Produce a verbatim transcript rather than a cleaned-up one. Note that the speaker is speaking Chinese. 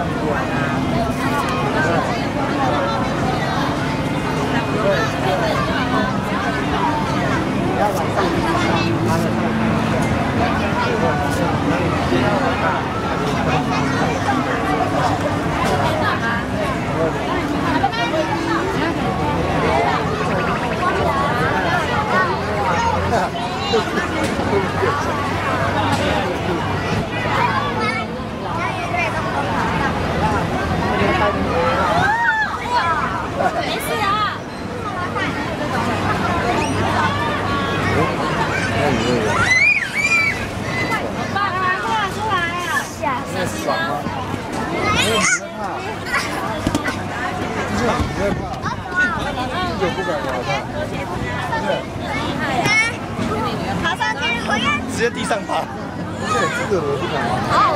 没事啊。爸爸，出来出来啊！小心啊！ 没有不会怕，就是不会怕，这就不敢玩了。 爬上去，我要直接地上爬，这这个我不敢玩。